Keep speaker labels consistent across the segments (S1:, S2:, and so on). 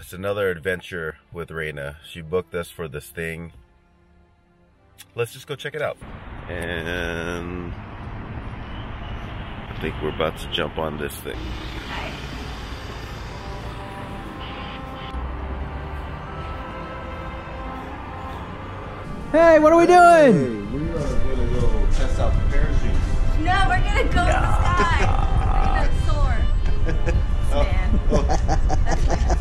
S1: just another adventure with Reina. She booked us for this thing. Let's just go check it out. And I think we're about to jump on this thing.
S2: Hi.
S3: Hey, what are we doing?
S1: Hey, we are gonna go test out the parachutes.
S2: No, we're gonna go to the sky. We're gonna soar. Man. That's nice.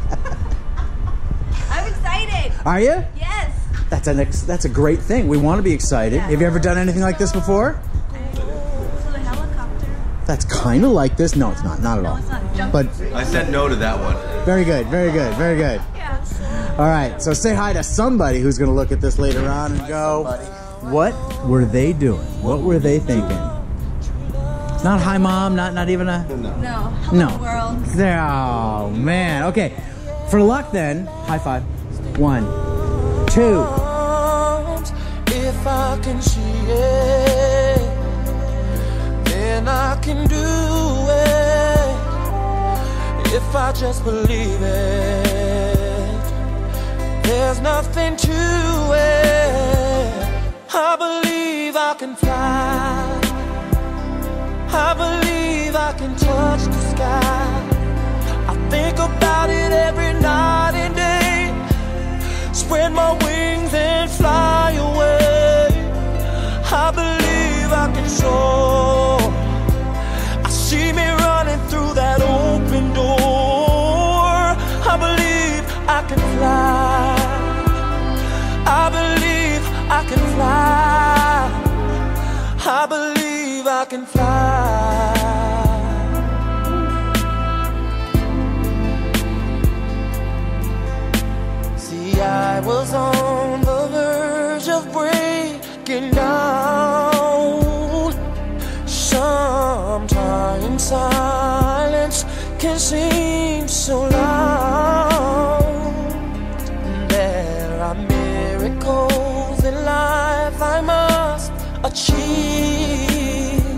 S2: I'm excited.
S3: Are you?
S2: Yes.
S3: That's a great thing. We want to be excited.
S2: Yeah.
S3: Have you ever done anything like this before?
S2: So the helicopter.
S3: That's kind of like this. No, it's not. Not at all.
S2: No, it's not. Jump.
S3: But
S1: I said no to that one.
S3: very good. Very good. Very good.
S2: Yeah.
S3: All right. So say hi to somebody who's going to look at this later on and go, what were they doing? What were they thinking? Not hi, Mom. Not even a...
S2: No. Hello, world.
S3: There. Oh, man. Okay. For luck then, high five. 1, 2.
S4: If I can see it, then I can do it. If I just believe it, there's nothing to it. I believe I can fly. I believe I can touch the sky. I think about it every night and day. Spread my wings and fly away. I believe I can soar. I see me running through that open door. I believe I can fly. I believe I can fly. I believe I can fly. See, I was on the verge of breaking down. Sometimes silence can seem so loud. There are miracles in life I must achieve.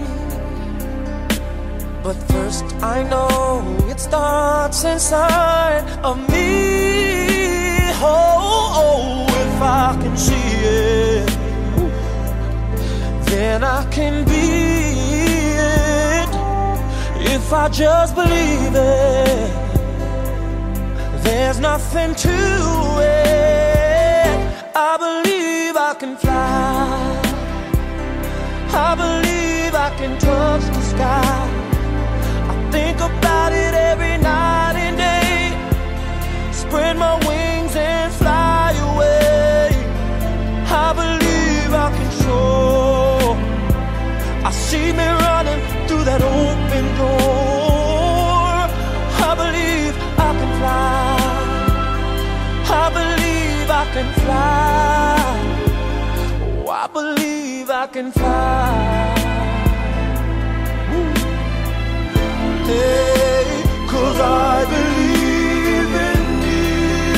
S4: But first I know it starts inside of me. Oh, if I can see it, then I can be it. If I just believe it, there's nothing to it. I believe I can fly. I believe I can touch the sky. I think about it every night and day. Spread my wings and fly away. I believe I can soar. I see me running through that open door. I believe I can fly. I believe I can fly. Oh, I believe I can fly. Hey, 'cause I believe in you.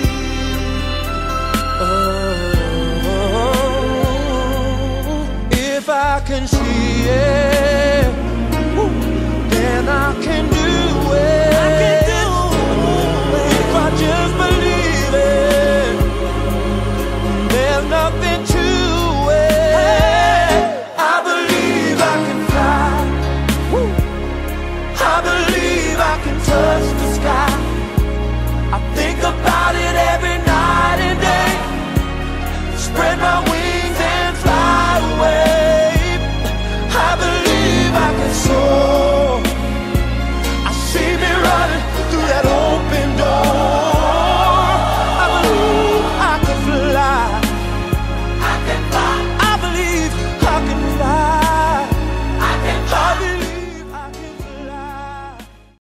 S4: Oh, if I can see it, then I can do it. I can do it. If I just believe it, there's nothing to it. I believe I can fly. I believe